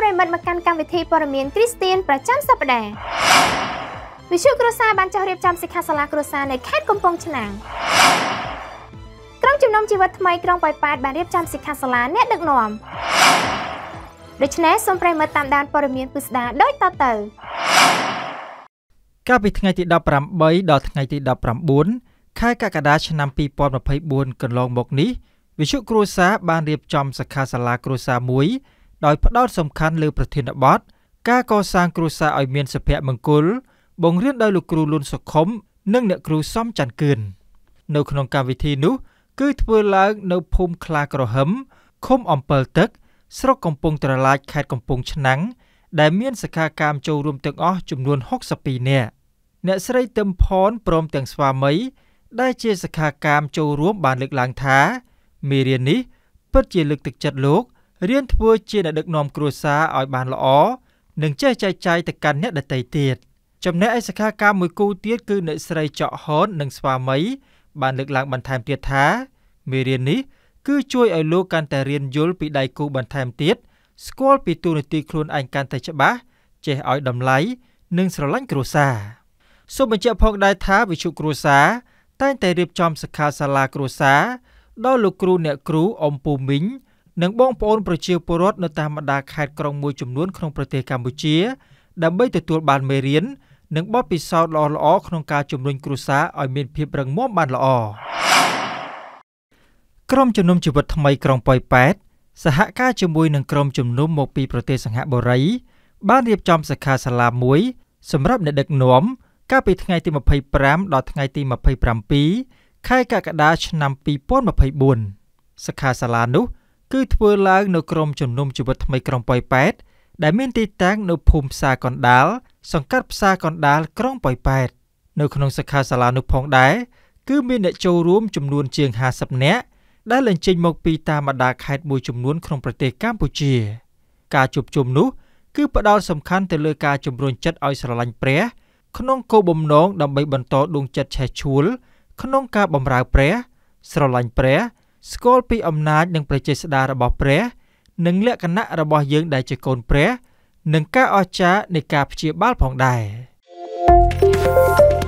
ប្រិមិត្តមកកាន់កម្មវិធីព័ត៌មានគ្រីស្ទៀនប្រចាំសប្តាហ៍វិទ្យុគ្រួសារបានចុះរៀបចំសិក្ខាសាលាគ្រួសារនៅខេត្តកំពង់ឆ្នាំងក្រុមជំនុំជីវិតថ្មីក្រុងប៉ោយប៉ែតបានរៀបចំសិក្ខាសាលាអ្នកដឹកនាំដូច្នេះសូមប្រិមិត្តតាមដានព័ត៌មានពិស្ដារដូចតទៅកាលពីថ្ងៃទី18ដល់ថ្ងៃទី19ខែកក្កដាឆ្នាំ2024កន្លងមកនេះវិទ្យុគ្រួសារបានរៀបចំសិក្ខាសាលាគ្រួសារមួយដោយផ្ដោតសំខាន់លើប្រធានបទការកសាងគ្រួសារឲ្យមានសុភមង្គលបង្រៀនដោយលោកគ្រូលួនសុខុមនិងអ្នកគ្រូសំច័ន្ទគឿននៅក្នុងកម្មវិធីនោះគឺធ្វើឡើងនៅភូមិខ្លាក្រហឹមឃុំអំពិលទឹកស្រុកកំពង់ត្រឡាចខេត្តកំពង់ឆ្នាំងដែលមានសិក្ខាកាមចូលរួមទាំងអស់ចំនួន62នាក់អ្នកស្រីទឹមផនព្រមទាំងស្វាមីដែលជាសិក្ខាកាមចូលរួមបានលើកឡើងថាមេរៀននេះពិតជាលើកទឹកចិត្តលោករៀនធ្វើជាអ្នកដឹកនាំគ្រួសារឲ្យបានល្អនិងចេះចែកចាយទៅកាន់អ្នកដទៃទៀតចំណែកឯសិក្ខាកាមមួយគូទៀតគឺអ្នកស្រីចော့ហននិងស្វាមីបានលើកឡើងបន្ថែមទៀតថាមេរៀននេះគឺជួយឲ្យលោកកាន់តែរៀនយល់ពីដៃគូបន្ថែមទៀតស្គាល់ពីតួនាទីខ្លួនឯងកាន់តែច្បាស់ចេះឲ្យតម្លៃនិងស្រឡាញ់គ្រួសារសូមបញ្ជាក់ផងដែរថាវិទ្យុគ្រួសារតែងតែរៀបចំសិក្ខាសាលាគ្រួសារដល់លោកគ្រូអ្នកគ្រូអ៊ំពូមីងនិងបងប្អូនប្រជាពលរដ្ឋនៅតាមបណ្ដាខេត្តក្រុងមួយចំនួនក្នុងប្រទេសកម្ពុជាដើម្បីទទួលបានមេរៀននិងបទពិសោធន៍ល្អៗក្នុងការជំរុញគ្រួសារឲ្យមានភាពរឹងមាំបានល្អក្រុមជំនុំជីវិតថ្មីក្រុងប៉ោយប៉ែតសហការជាមួយនឹងក្រុមជំនុំមកពីប្រទេសសិង្ហបុរីបានរៀបចំសិក្ខាសាលាមួយសម្រាប់អ្នកដឹកនាំកាលពីថ្ងៃទី25ដល់ថ្ងៃទី27ខែកក្កដាឆ្នាំ2024សិក្ខាសាលានោះគឺធ្វើឡើងនៅក្រុមជំនុំជីវិតថ្មីក្រុងប៉ោយប៉ែតដែលមានទីតាំងនៅភូមិផ្សារកណ្ដាលសង្កាត់ផ្សារកណ្ដាលក្រុងប៉ោយប៉ែតនៅក្នុងសិក្ខាសាលានោះផងដែរគឺមានអ្នកចូលរួមចំនួនជាង50នាក់ដែលបញ្ចេញមកពីតាមបណ្ដាខេត្តមួយចំនួនក្នុងប្រទេសកម្ពុជាការជួបជុំនោះគឺផ្ដោតសំខាន់ទៅលើការជំរុញចិត្តឲ្យស្រឡាញ់ព្រះក្នុងគោលបំណងដើម្បីបន្តដួងចិត្តឆេះឆួលក្នុងការបម្រើព្រះស្រឡាញ់ព្រះស្គាល់ពីអំណាចនិងព្រះចេស្តារបស់ព្រះនិងលក្ខណៈរបស់យើងដែលជាកូនព្រះនិងការអស្ចារ្យនៃការព្យាបាលផងដែរ